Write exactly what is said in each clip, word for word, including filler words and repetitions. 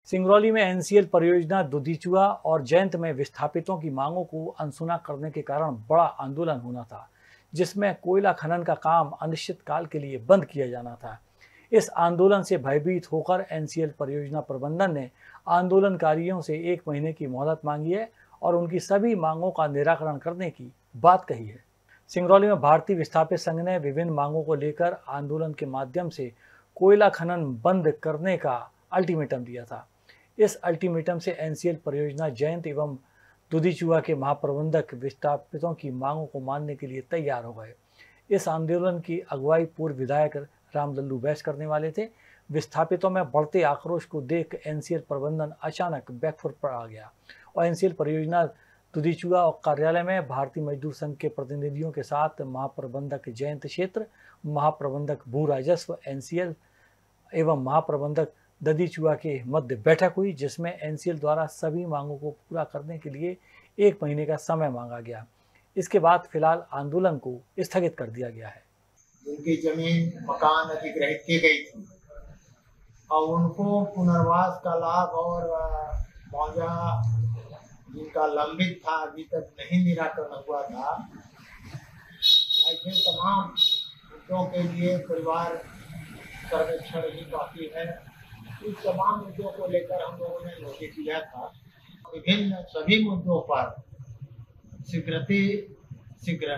सिंगरौली में एनसीएल परियोजना दुधिचुआ और जयंत में विस्थापितों की मांगों को अनसुना करने के कारण बड़ा आंदोलन होना था, जिसमें कोयला खनन का काम अनिश्चितकाल के लिए बंद किया जाना था। इस आंदोलन से भयभीत होकर एनसीएल परियोजना प्रबंधन ने आंदोलनकारियों से एक महीने की मोहलत मांगी है और उनकी सभी मांगों का निराकरण करने की बात कही है। सिंगरौली में भारतीय विस्थापित संघ ने विभिन्न मांगों को लेकर आंदोलन के माध्यम से कोयला खनन बंद करने का अल्टीमेटम दिया था। इस अल्टीमेटम से एनसीएल परियोजना जयंत एवं दुधिचुआ के महाप्रबंधक विस्थापितों की मांगों को मानने के लिए तैयार हो गए। इस आंदोलन की अगुवाई पूर्व विधायक रामलल्लू बैस करने वाले थे। विस्थापितों में बढ़ते आक्रोश को देख एनसीएल प्रबंधन अचानक बैकफुट पर आ गया और एनसीएल परियोजना दुधिचुआ और कार्यालय में भारतीय मजदूर संघ के प्रतिनिधियों के साथ महाप्रबंधक जयंत क्षेत्र, महाप्रबंधक भू राजस्व एनसीएल एवं महाप्रबंधक दुधिचुआ के मध्य बैठक हुई, जिसमें एनसीएल द्वारा सभी मांगों को पूरा करने के लिए एक महीने का समय मांगा गया। इसके बाद फिलहाल आंदोलन को स्थगित कर दिया गया है। उनकी जमीन मकान अधिग्रहित की गई थी और उनको पुनर्वास का लाभ और मुआवजा जिनका लंबित था अभी तक नहीं निराकरण हुआ था, ऐसे तमाम मुद्दों के लिए परिवार सर्वेक्षण ही बाकी है। इस तमाम मुद्दों को लेकर हम लोगों ने नोटिस दिया था। विभिन्न सभी मुद्दों पर शीघ्रति शीघ्र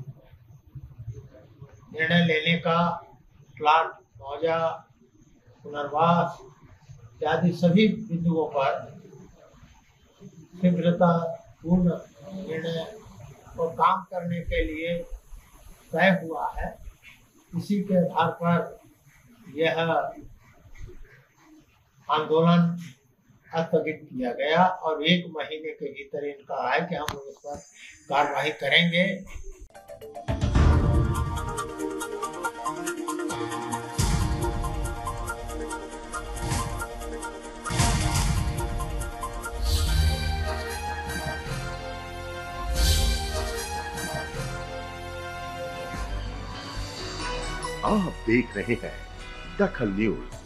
निर्णय लेने का, प्लाट मुआवजा, पुनर्वास इत्यादि सभी बिंदुओं पर शीघ्रता पूर्ण निर्णय और काम करने के लिए तय हुआ है। इसी के आधार पर यह आंदोलन स्थगित किया गया और एक महीने के भीतर इनका है कि हम इस पर कार्रवाई करेंगे। आप देख रहे हैं दखल न्यूज।